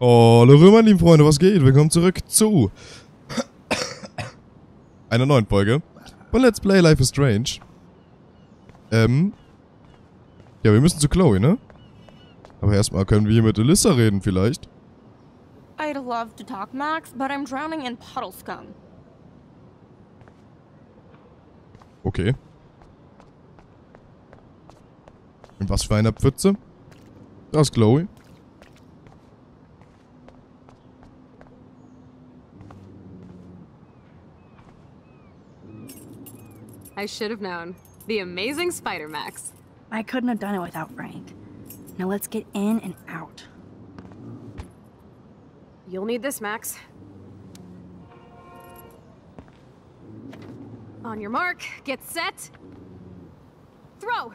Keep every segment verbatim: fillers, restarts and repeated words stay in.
Hallo meine lieben Freunde, was geht? Willkommen zurück zu einer neuen Folge von Let's Play Life is Strange. Ähm, ja, wir müssen zu Chloe, ne? Aber erstmal können wir hier mit Alyssa reden vielleicht. I'd love to talk, Max, but I'm drowning in puddle scum. Okay. In was für einer Pfütze? Das ist Chloe. I should have known. The amazing Spider-Max. I couldn't have done it without Frank. Now let's get in and out. You'll need this, Max. On your mark, get set. Throw!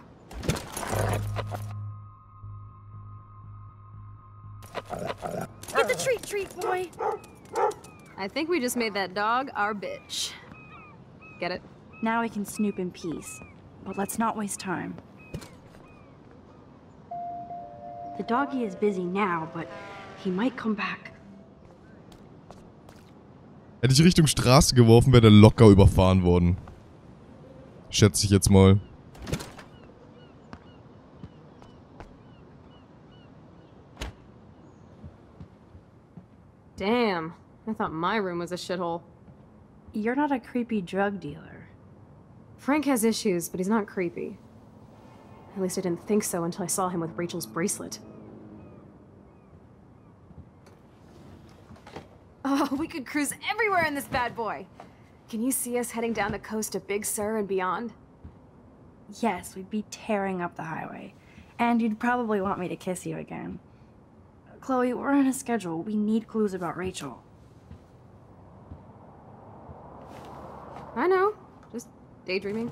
Get the treat, treat, boy! I think we just made that dog our bitch. Get it? Now we can snoop in peace. But let's not waste time. The doggy is busy now, but he might come back. Hätte ich Richtung Straße geworfen, wäre der locker überfahren worden. Schätze ich jetzt mal. Damn. I thought my room was a shithole. You're not a creepy drug dealer. Frank has issues, but he's not creepy. At least I didn't think so until I saw him with Rachel's bracelet. Oh, we could cruise everywhere in this bad boy! Can you see us heading down the coast to Big Sur and beyond? Yes, we'd be tearing up the highway. And you'd probably want me to kiss you again. Chloe, we're on a schedule. We need clues about Rachel. I know. Just daydreaming.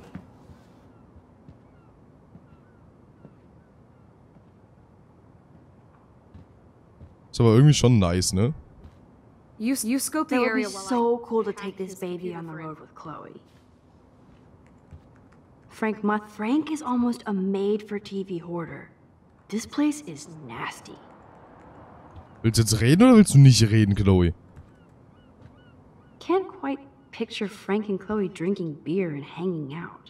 Ist aber irgendwie schon nice, ne? You, you scope the That would be area while so I cool to track take this his baby computer on the for road with Chloe. Frank Muth, Frank is almost a made-for-T V hoarder. This place is nasty. Willst du jetzt reden oder willst du nicht reden, Chloe? Can't quite picture Frank and Chloe drinking beer and hanging out.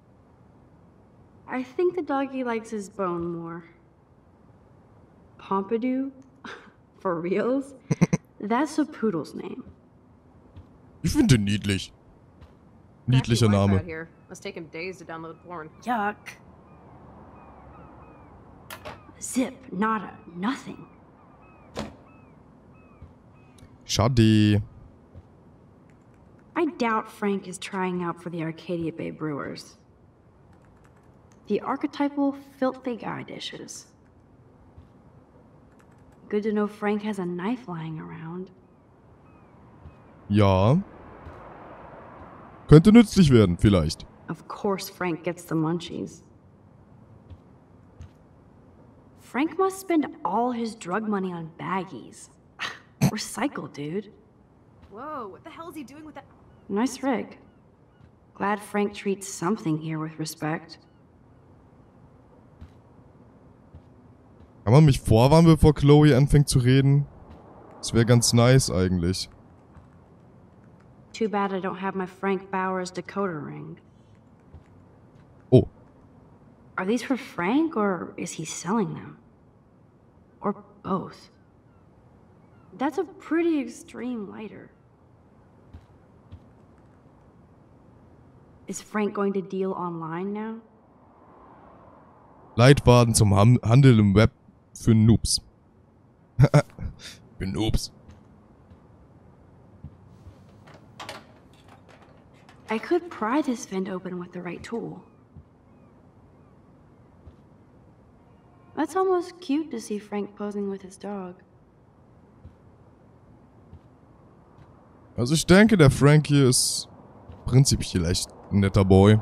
I think the doggy likes his bone more. Pompidou? For reals? That's a poodle's name. Ich finde den niedlich. Niedlicher Wacky Wi-Fi Name. out here. Must take him days to download porn. Yuck. Zip, nada, nothing. Schade. I doubt Frank is trying out for the Arcadia Bay Brewers. The archetypal filthy guy dishes. Good to know Frank has a knife lying around. Ja. Könnte nützlich werden, vielleicht. Of course Frank gets the munchies. Frank must spend all his drug money on baggies. Recycle, dude. Whoa, what the hell is he doing with that? Nice rig. Glad Frank treats something here with respect. Kann man mich vorwarnen, bevor Chloe anfängt zu reden? Das wäre ganz nice eigentlich. Too bad I don't have my Frank Bowers decoder ring. Oh. Are these for Frank, or is he selling them? Or both? That's a pretty extreme lighter. Is Frank going to deal online now? Leitfaden zum Ham Handel im Web für Noobs. Für Noobs. I could pry this vent open with the right tool. That's almost cute to see Frank posing with his dog. Also ich denke, der Frank hier ist prinzipiell echt ein netter Boy.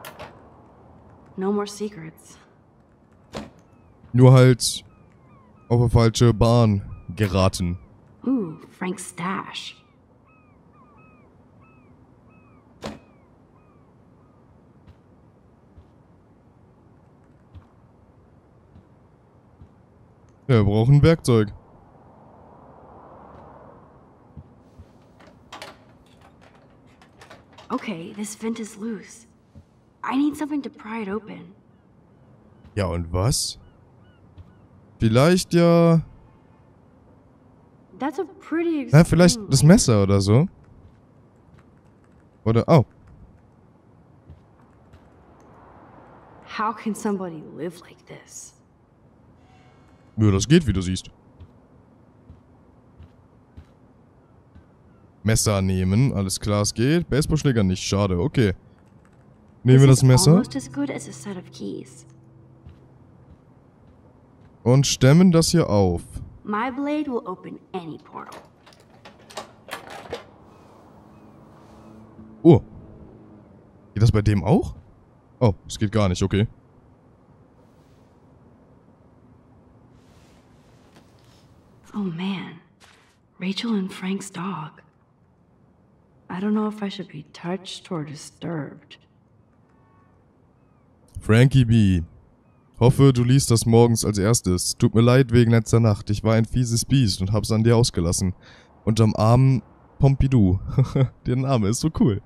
No more secrets. Nur halt auf eine falsche Bahn geraten. Ooh, Frank's stash. Ja, wir brauchen Werkzeug. Okay, this vent is loose. I need something to pry it open. Ja, und was? Vielleicht ja... That's a pretty Na, vielleicht extreme- das Messer oder so. Oder... Oh. How can somebody live like this? Ja, das geht, wie du siehst. Messer nehmen. Alles klar, es geht. Baseballschläger nicht. Schade, okay. Nehmen wir This das is Messer almost as good as a set of keys. und stemmen das hier auf. My blade will open any portal. Oh. Geht das bei dem auch? Oh, es geht gar nicht, okay. Oh man, Rachel and Frank's dog. I don't know if I should be touched or disturbed. Frankie B. Hoffe, du liest das morgens als erstes. Tut mir leid wegen letzter Nacht. Ich war ein fieses Biest und hab's an dir ausgelassen. Unterm armen Pompidou. Der Name ist so cool.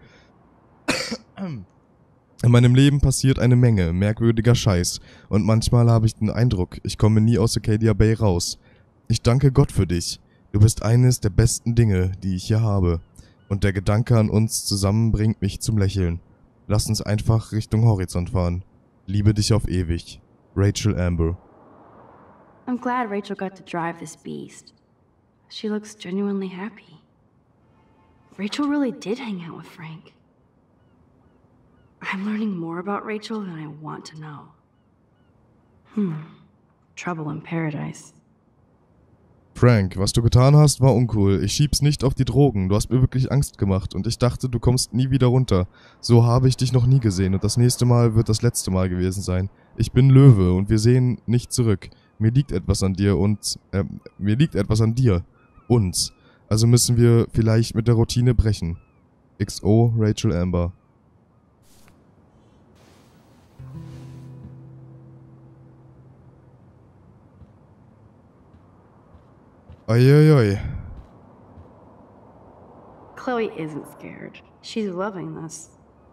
In meinem Leben passiert eine Menge merkwürdiger Scheiß. Und manchmal habe ich den Eindruck, ich komme nie aus Acadia Bay raus. Ich danke Gott für dich. Du bist eines der besten Dinge, die ich hier habe. Und der Gedanke an uns zusammen bringt mich zum Lächeln. Lass uns einfach Richtung Horizont fahren. Liebe dich auf ewig. Rachel Amber. I'm glad Rachel got to drive this beast. She looks genuinely happy. Rachel really did hang out with Frank. I'm learning more about Rachel than I want to know. Hmm. Trouble in paradise. Frank, was du getan hast, war uncool. Ich schieb's nicht auf die Drogen. Du hast mir wirklich Angst gemacht und ich dachte, du kommst nie wieder runter. So habe ich dich noch nie gesehen und das nächste Mal wird das letzte Mal gewesen sein. Ich bin Löwe und wir sehen nicht zurück. Mir liegt etwas an dir und... Äh, mir liegt etwas an dir. Uns. Also müssen wir vielleicht mit der Routine brechen. X O Rachel Amber. Uiuiui. Chloe isn't scared. She's loving this.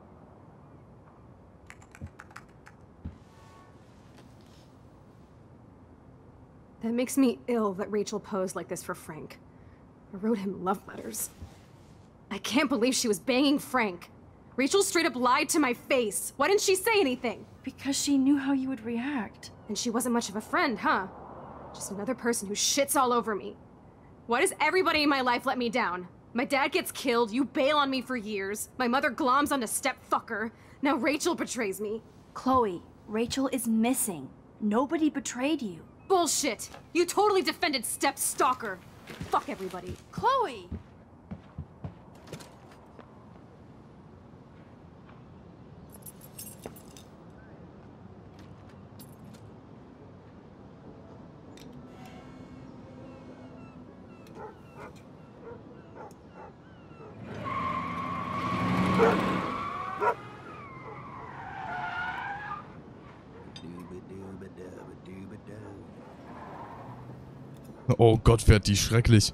That makes me ill that Rachel posed like this for Frank. I wrote him love letters. I can't believe she was banging Frank. Rachel straight up lied to my face. Why didn't she say anything? Because she knew how you would react. And she wasn't much of a friend, huh? Just another person who shits all over me. Why does everybody in my life let me down? My dad gets killed, you bail on me for years, my mother gloms onto stepfucker, now Rachel betrays me. Chloe, Rachel is missing. Nobody betrayed you. Bullshit! You totally defended step stalker. Fuck everybody. Chloe! Oh Gott, fährt die schrecklich.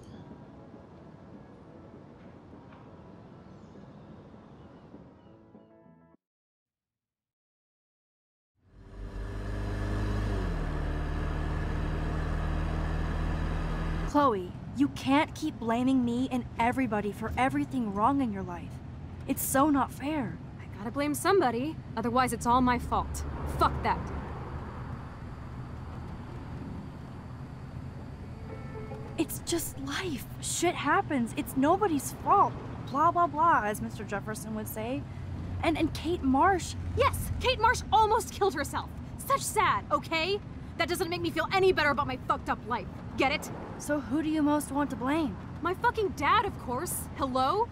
Chloe, you can't keep blaming me and everybody for everything wrong in your life. It's so not fair. I gotta blame somebody, otherwise it's all my fault. Fuck that. It's just life. Shit happens. It's nobody's fault. Blah, blah, blah, as Mister Jefferson would say. And and Kate Marsh. Yes, Kate Marsh almost killed herself. Such sad, okay? That doesn't make me feel any better about my fucked up life. Get it? So who do you most want to blame? My fucking dad, of course. Hello?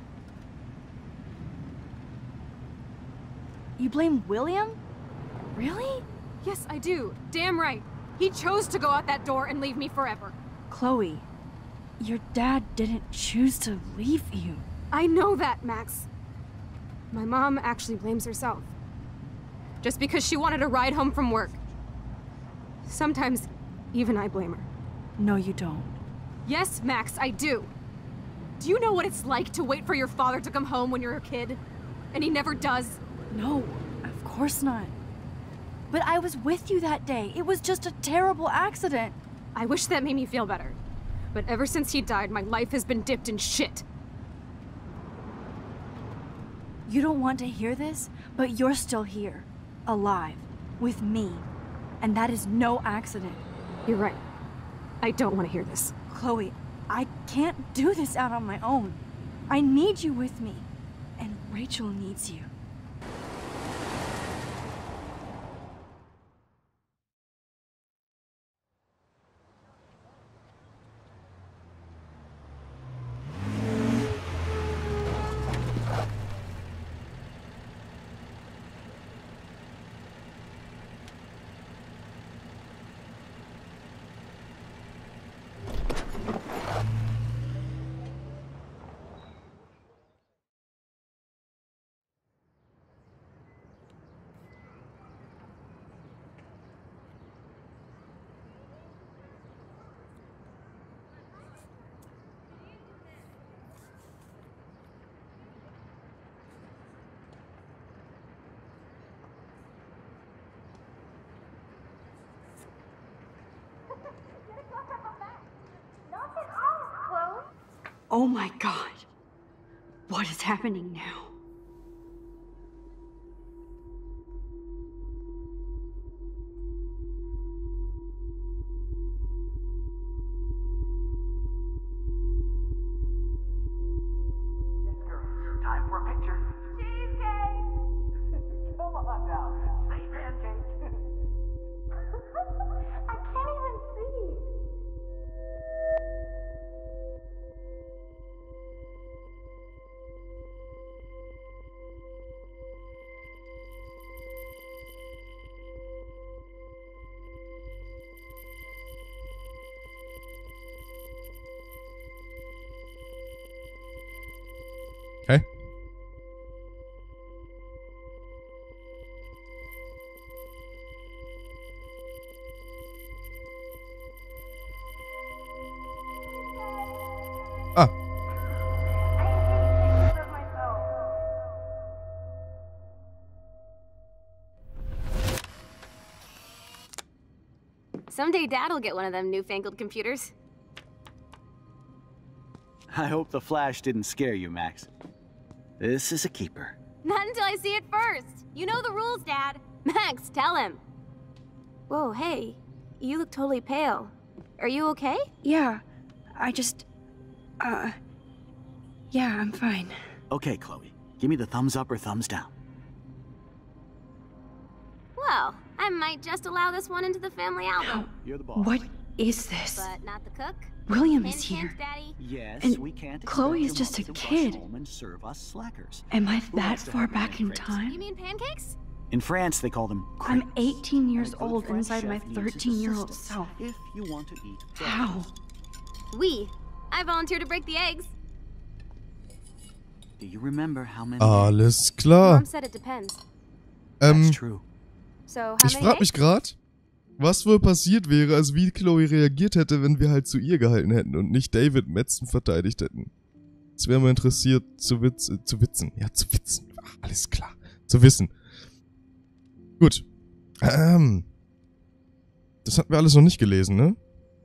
You blame William? Really? Yes, I do. Damn right. He chose to go out that door and leave me forever. Chloe, your dad didn't choose to leave you. I know that, Max. My mom actually blames herself. Just because she wanted a ride home from work. Sometimes, even I blame her. No, you don't. Yes, Max, I do. Do you know what it's like to wait for your father to come home when you're a kid? And he never does. No, of course not. But I was with you that day. It was just a terrible accident. I wish that made me feel better. But ever since he died, my life has been dipped in shit. You don't want to hear this, but you're still here. Alive. With me. And that is no accident. You're right. I don't want to hear this. Chloe, I can't do this out on my own. I need you with me. And Rachel needs you. Oh my god. What is happening now? Yes, girl. Time for a picture. Cheesecake! Come on now. Say pancake. I can't even see. Hä? Ah. Someday Dad'll get one of them newfangled computers. I hope the flash didn't scare you, Max. This is a keeper. Not until I see it first. You know the rules, Dad. Max, tell him. Whoa, hey. You look totally pale. Are you okay? Yeah, I just... Uh... Yeah, I'm fine. Okay, Chloe. Give me the thumbs up or thumbs down. Well, I might just allow this one into the family album. You're the boss. What is this? But not the cook. William Hint, is hint, here. Daddy. Yes, And we can't Chloe expect is your just a mom to kid. rush home and serve us slackers. Am I Who that wants to far have a back in man phrase? You time? mean pancakes? In France, they call them I'm crepes. eighteen years And a good old French inside my chef needs his thirteen-year-old assistance self. If you want to eat bread. How? We. I volunteer to break the eggs. Do you remember how many? Alles klar. Mom said it depends. Ähm, That's true. So how ich many frag eggs? mich grad, was wohl passiert wäre, also wie Chloe reagiert hätte, wenn wir halt zu ihr gehalten hätten und nicht David Madsen verteidigt hätten. Es wäre mal interessiert zu, witz, äh, zu witzen. Ja, zu witzen. Ach, alles klar. Zu wissen. Gut. Ähm. Das hatten wir alles noch nicht gelesen, ne?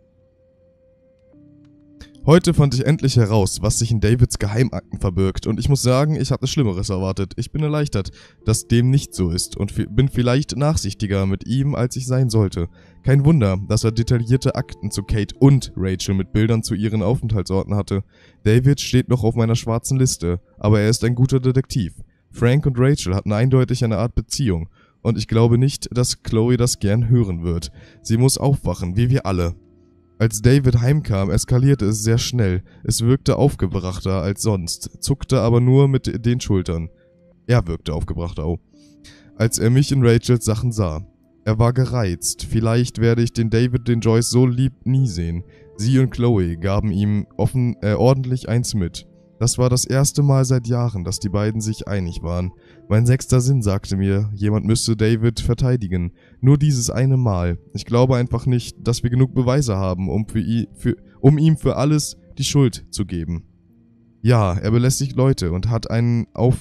Heute fand ich endlich heraus, was sich in Davids Geheimakten verbirgt, und ich muss sagen, ich hatte Schlimmeres erwartet. Ich bin erleichtert, dass dem nicht so ist und bin vielleicht nachsichtiger mit ihm, als ich sein sollte. Kein Wunder, dass er detaillierte Akten zu Kate und Rachel mit Bildern zu ihren Aufenthaltsorten hatte. David steht noch auf meiner schwarzen Liste, aber er ist ein guter Detektiv. Frank und Rachel hatten eindeutig eine Art Beziehung, und ich glaube nicht, dass Chloe das gern hören wird. Sie muss aufwachen, wie wir alle. Als David heimkam, eskalierte es sehr schnell. Es wirkte aufgebrachter als sonst, zuckte aber nur mit den Schultern. Er wirkte aufgebrachter, oh. Als er mich in Rachels Sachen sah. Er war gereizt. Vielleicht werde ich den David, den Joyce so lieb, nie sehen. Sie und Chloe gaben ihm offen, äh, ordentlich eins mit. Das war das erste Mal seit Jahren, dass die beiden sich einig waren. Mein sechster Sinn sagte mir, jemand müsste David verteidigen. Nur dieses eine Mal. Ich glaube einfach nicht, dass wir genug Beweise haben, um, für i, für, um ihm für alles die Schuld zu geben. Ja, er belästigt Leute und hat einen auf,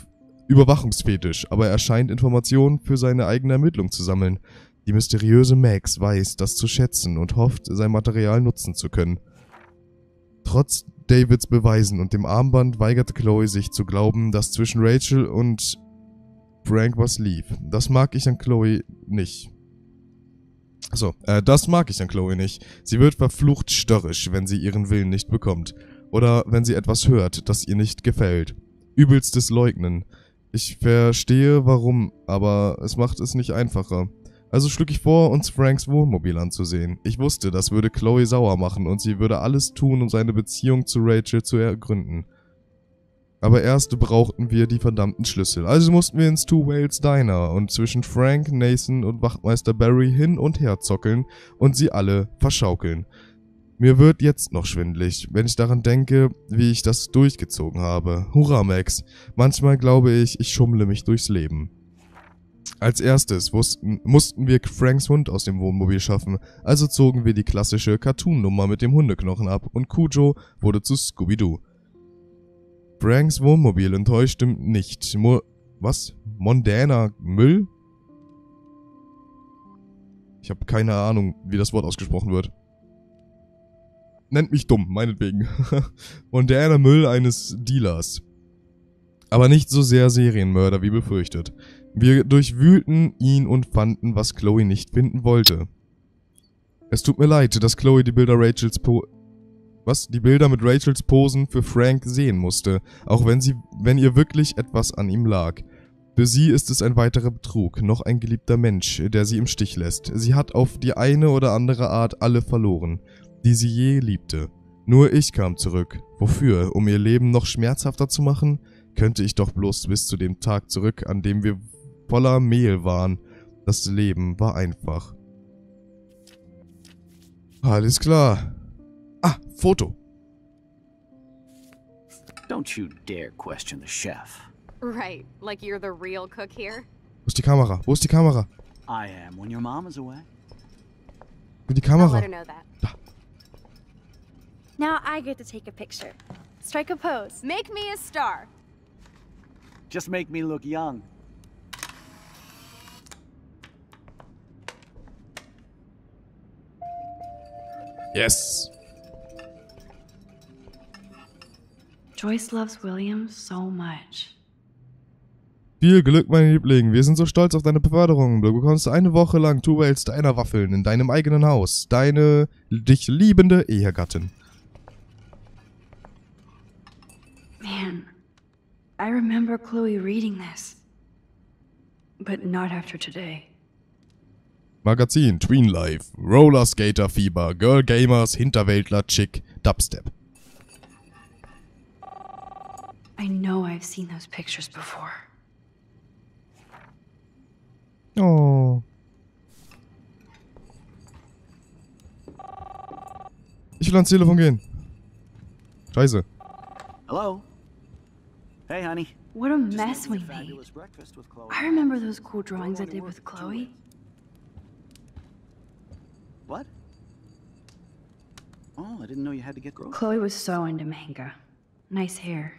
Überwachungsfetisch, aber er scheint Informationen für seine eigene Ermittlung zu sammeln. Die mysteriöse Max weiß, das zu schätzen und hofft, sein Material nutzen zu können. Trotz Davids Beweisen und dem Armband weigerte Chloe sich zu glauben, dass zwischen Rachel und Frank was lief. Das mag ich an Chloe nicht. Achso, äh, das mag ich an Chloe nicht. Sie wird verflucht störrisch, wenn sie ihren Willen nicht bekommt. Oder wenn sie etwas hört, das ihr nicht gefällt. Übelstes Leugnen. Ich verstehe, warum, aber es macht es nicht einfacher. Also schlug ich vor, uns Franks Wohnmobil anzusehen. Ich wusste, das würde Chloe sauer machen und sie würde alles tun, um seine Beziehung zu Rachel zu ergründen. Aber erst brauchten wir die verdammten Schlüssel. Also mussten wir ins Two Whales Diner und zwischen Frank, Nathan und Wachtmeister Barry hin und her zockeln und sie alle verschaukeln. Mir wird jetzt noch schwindelig, wenn ich daran denke, wie ich das durchgezogen habe. Hurra, Max. Manchmal glaube ich, ich schummle mich durchs Leben. Als erstes wussten, mussten wir Franks Hund aus dem Wohnmobil schaffen, also zogen wir die klassische Cartoon-Nummer mit dem Hundeknochen ab und Cujo wurde zu Scooby-Doo. Franks Wohnmobil enttäuschte nicht. Mo was? Mondäner Müll? Ich habe keine Ahnung, wie das Wort ausgesprochen wird. Nennt mich dumm, meinetwegen. Mondäner Müll eines Dealers. Aber nicht so sehr Serienmörder wie befürchtet. Wir durchwühlten ihn und fanden, was Chloe nicht finden wollte. Es tut mir leid, dass Chloe die Bilder Rachels po was die Bilder mit Rachels Posen für Frank sehen musste, auch wenn sie wenn ihr wirklich etwas an ihm lag. Für sie ist es ein weiterer Betrug, noch ein geliebter Mensch, der sie im Stich lässt. Sie hat auf die eine oder andere Art alle verloren, die sie je liebte. Nur ich kam zurück. Wofür? Um ihr Leben noch schmerzhafter zu machen? Könnte ich doch bloß bis zu dem Tag zurück, an dem wir voller Mehl waren. Das Leben war einfach. Alles klar. Ah, Foto. Don't you dare question the chef. Right, like you're the real cook here. Wo ist die Kamera? Wo ist die Kamera? I am when your mom is away. Wo ist die I'll let Kamera? her know that. Da. Now I get to take a picture. Strike a pose. Make me a star. Just make me look young. Yes. Joyce loves William so much. Viel Glück, mein Liebling. Wir sind so stolz auf deine Beförderung. Du bekommst eine Woche lang Two Whales Diner Waffeln in deinem eigenen Haus. Deine dich liebende Ehegattin. Man, I remember Chloe reading this. But not after today. Magazin, Tween Life, Roller Skater Fieber, Girl Gamers, Hinterwäldler, Chick, Dubstep. I know I've seen those pictures before. Oh. Ich will ans Telefon gehen. Scheiße. Hello? Hey, honey. What a Just mess we making a made. fabulous breakfast with Chloe. I remember those cool drawings I did with Chloe. What? Oh, I didn't know you had to get groceries. Chloe was so into manga. Nice hair.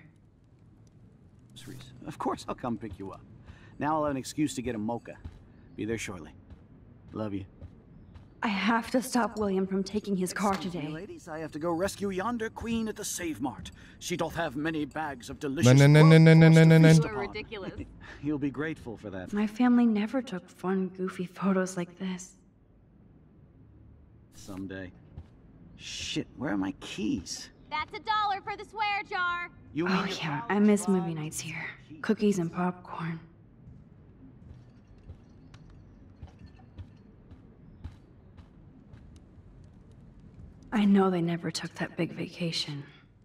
Of course, I'll come pick you up. Now I'll have an excuse to get a mocha. Be there shortly. Love you. I have to stop William from taking his car Excuse me, today. ladies, I have to go rescue yonder queen at the Save Mart. She doth have many bags of delicious. Nein, nein, nein, nein, nein, nein, nein, nein. You are ridiculous. You'll be grateful for that. My family never took fun, goofy photos like this. Someday. Shit, where are my keys? That's a dollar for the swear jar. You mean Oh your yeah, pal I miss Bob? movie nights here. Cookies and popcorn. I know they never took that big vacation.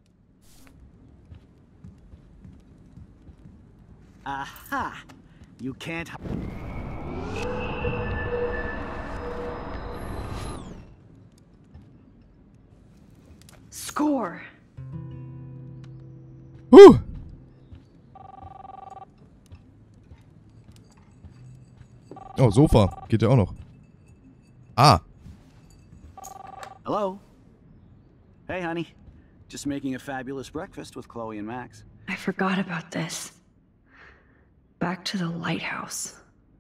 Aha! You can't. h- Score! Huh. Oh, Sofa. Geht ja auch noch. Ah. Hello? Hey, honey. Just making a fabulous breakfast with Chloe and Max. I forgot about this. Back to the lighthouse.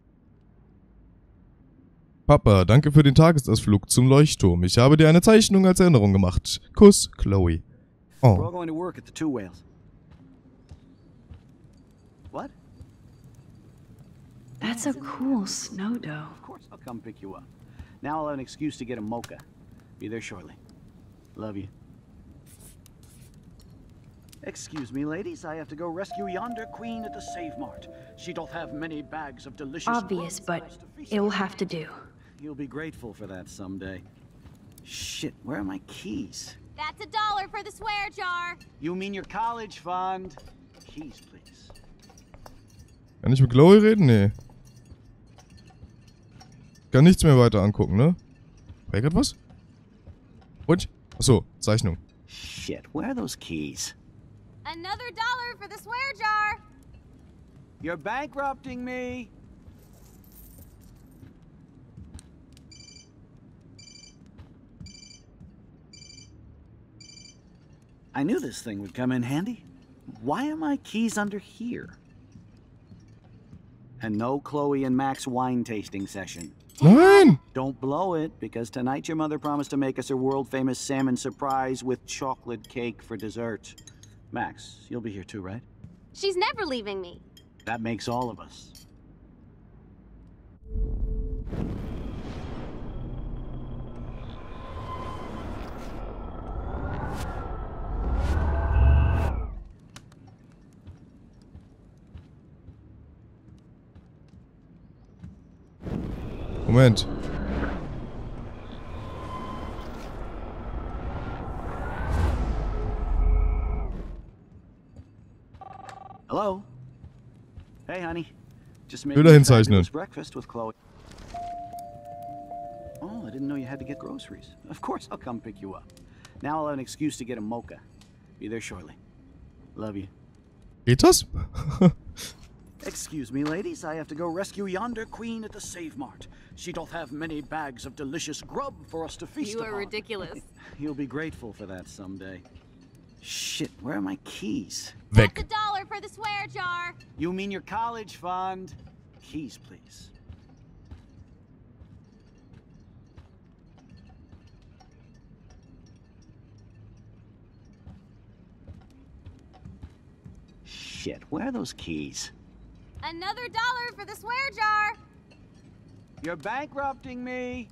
Papa, danke für den Tagesausflug zum Leuchtturm. Ich habe dir eine Zeichnung als Erinnerung gemacht. Kuss, Chloe. We're all Oh. going to work at the Two Whales. What? That's a cool snow dough. Of course, I'll come pick you up. Now I'll have an excuse to get a mocha. Be there shortly. Love you. Excuse me, ladies. I have to go rescue yonder queen at the Save Mart. She doth have many bags of delicious. Obvious, but it'll have to do. You'll be grateful for that someday. Shit, where are my keys? That's a dollar for the swear jar. You mean your college fund? Keys, please. Kann ich mit Chloe reden? Nee. Kann nichts mehr weiter angucken, ne? War hier grad was? Und? Achso, Zeichnung. Shit, where are those keys? Another dollar for the swear jar. You're bankrupting me. I knew this thing would come in handy. Why are my keys under here? And no Chloe and Max wine tasting session. Nein! Don't blow it, because tonight your mother promised to make us a world-famous salmon surprise with chocolate cake for dessert. Max, you'll be here too, right? She's never leaving me. That makes all of us. Moment. Hello? Hey, honey. Just made Bilder me hinzeichnen. fabulous breakfast with Chloe. Oh, I didn't know you had to get groceries. Of course, I'll come pick you up. Now I'll have an excuse to get a mocha. Be there shortly. Love you. Geht das? Excuse me, ladies. I have to go rescue yonder queen at the Save Mart. She doth have many bags of delicious grub for us to feast You upon. are ridiculous. You'll be grateful for that someday. Shit, where are my keys? That's a Weg. dollar for the swear jar. You mean your college fund? Keys, please. Shit, where are those keys? Another dollar for the swear jar. You're bankrupting me.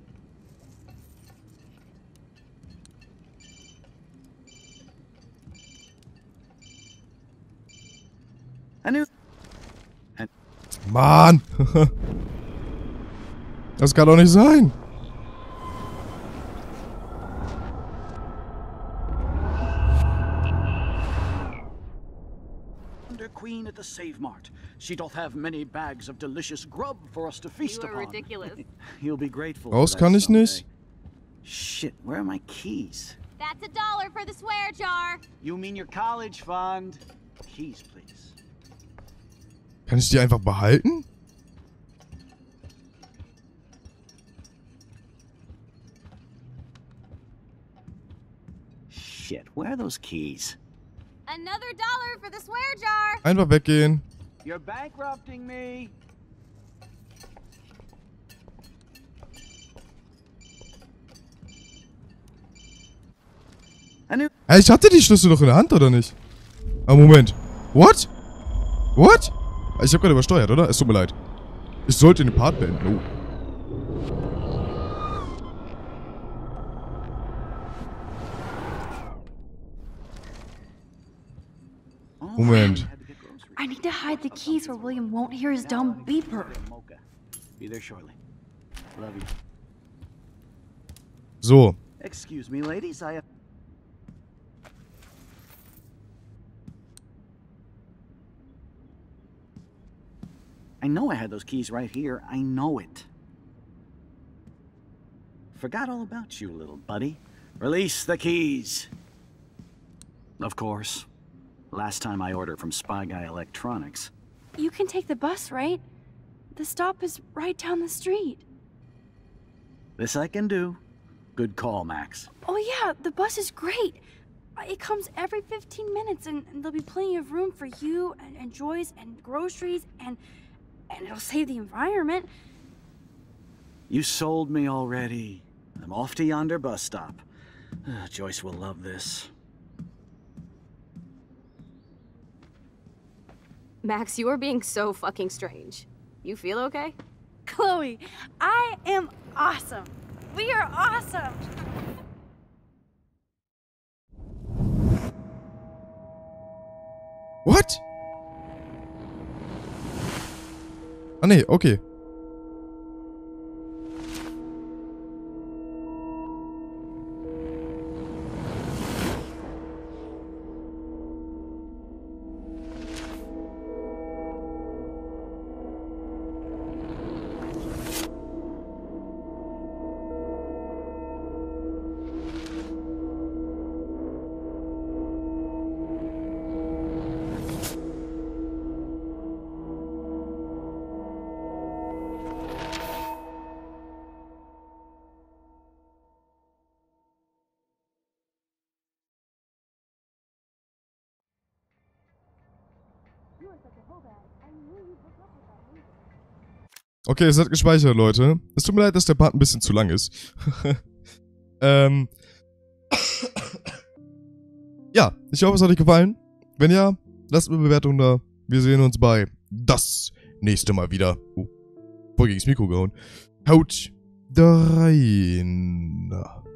I knew. Mann! Das kann doch nicht sein! Queen at the Save Mart. She doth have many bags of delicious grub for us to feast You are upon. ridiculous. You'll be grateful. Raus for that kann ich someday. nicht. Shit, where are my keys? That's a dollar for the swear jar. You mean your college fund? Keys, please. Kann ich die einfach behalten? Shit, where are those keys? Another dollar for the swear jar. Einfach weggehen. You're bankrupting me. I knew. Ey, ich hatte die Schlüssel doch in der Hand, oder nicht? Ah, Moment. What? What? Ich hab gerade übersteuert, oder? Es tut mir leid. Ich sollte den Part beenden. Oh. Moment. I need to hide the keys where William won't hear his dumb beeper. Be there shortly. Love you. So. Excuse me, ladies. I have. I know I had those keys right here. I know it. Forgot all about you, little buddy. Release the keys. Of course. Last time I ordered from Spy Guy Electronics. You can take the bus, right? The stop is right down the street. This I can do. Good call, Max. Oh yeah, the bus is great. It comes every fifteen minutes, and, and there'll be plenty of room for you and, and Joyce and groceries, and and it'll save the environment. You sold me already. I'm off to yonder bus stop. Uh, Joyce will love this. Max, you are being so fucking strange. You feel okay? Chloe, I am awesome. We are awesome. What? Ah, nee, okay. Okay, es hat gespeichert, Leute. Es tut mir leid, dass der Part ein bisschen zu lang ist. ähm. Ja, ich hoffe, es hat euch gefallen. Wenn ja, lasst mir eine Bewertung da. Wir sehen uns bei das nächste Mal wieder. Oh, voll gegen's Mikro gehauen. Haut rein.